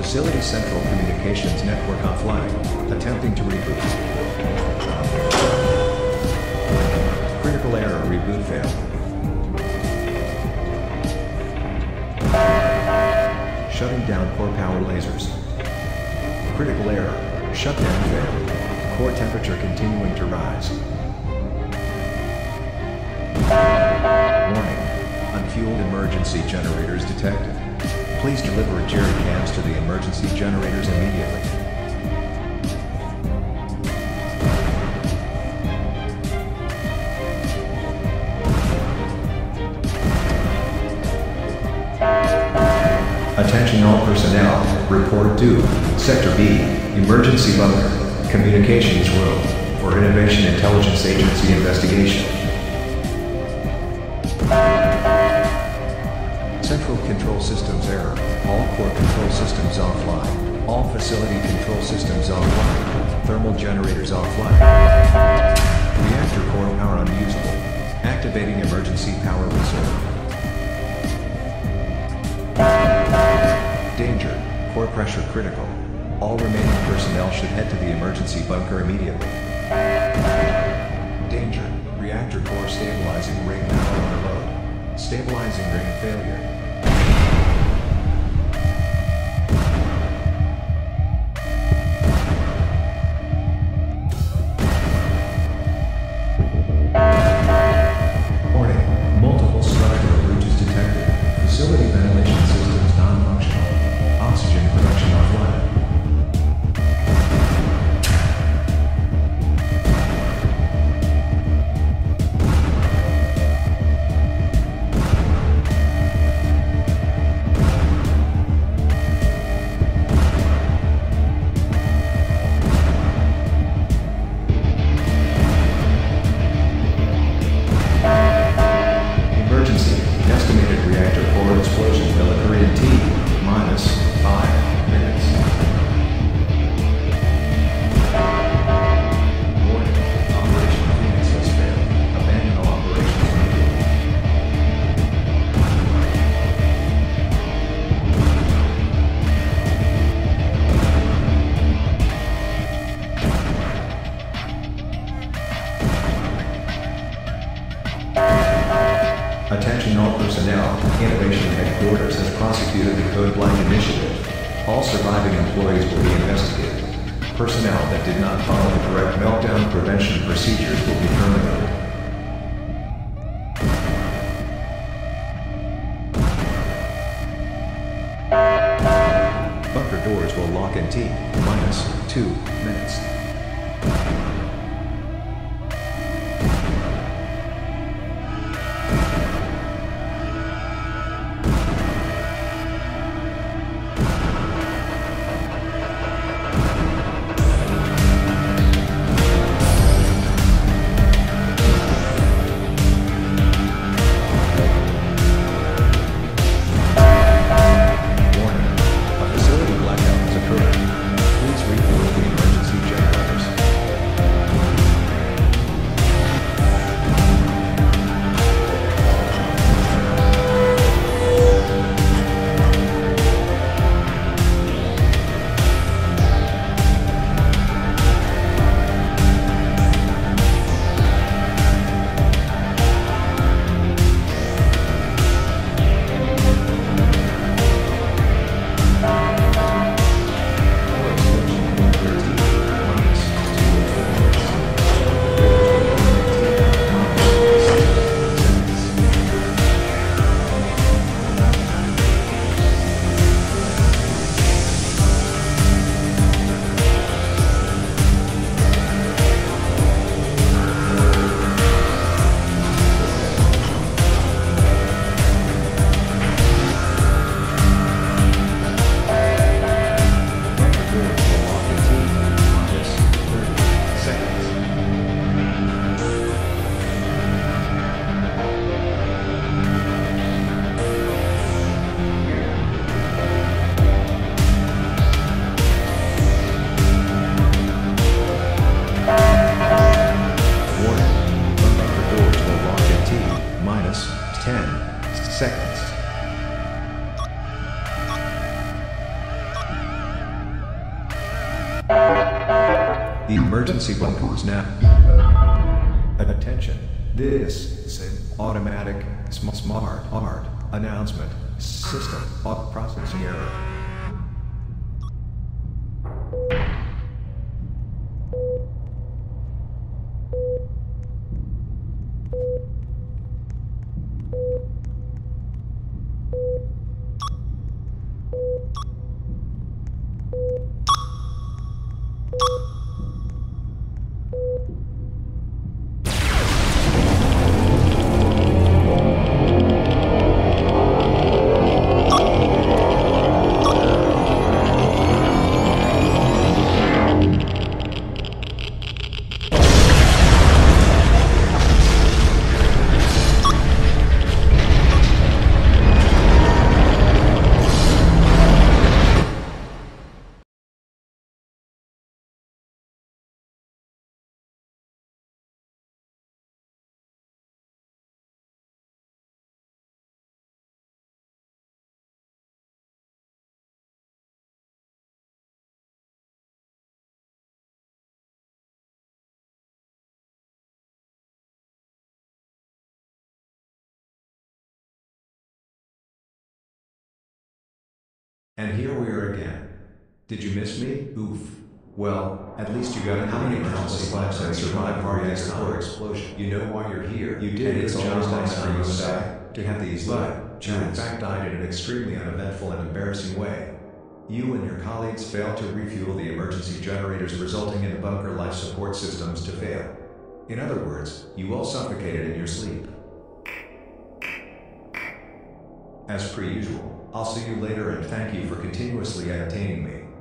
Facility Central Communications Network offline. Attempting to reboot. Critical error, reboot failed. Shutting down core power lasers. Critical error, shutdown failed. Core temperature continuing to rise. Warning, unfueled emergency generators detected. Please deliver jerry cans to the emergency generators immediately. Attention all personnel, report to Sector B, Emergency Bunker, Communications Room, for Innovation Intelligence Agency investigation. Central Control Systems error. All core control systems offline. All facility control systems offline. Thermal generators offline. Reactor core power unusable. Activating emergency power reserve. Danger. Core pressure critical. All remaining personnel should head to the emergency bunker immediately. Danger. Reactor core stabilizing ring power on the load. Stabilizing ring failure. Warning, multiple structural breaches detected. Facility ventilation systems non-functional. Oxygen production offline. Estimated reactor core explosion will occur in T-5 minutes. Warning, Operation Phoenix has failed. Abandon all operations Attention all personnel, Innovation Headquarters has prosecuted the Code Black initiative. All surviving employees will be investigated. Personnel that did not follow the correct meltdown prevention procedures will be terminated. Bunker doors will lock in T-2 minutes. Please refuel the emergency generator. The emergency button is now. Attention. This is an automatic smart art announcement system processing error. And here we are again. Did you miss me? Oof. Well, at least you got how many countless lives have survived the reactor core explosion? You know why you're here. You did. And it's always nice for you and I to have these but you in fact died in an extremely uneventful and embarrassing way. You and your colleagues failed to refuel the emergency generators, resulting in the bunker life support systems to fail. In other words, you all suffocated in your sleep. As per usual, I'll see you later and thank you for continuously entertaining me.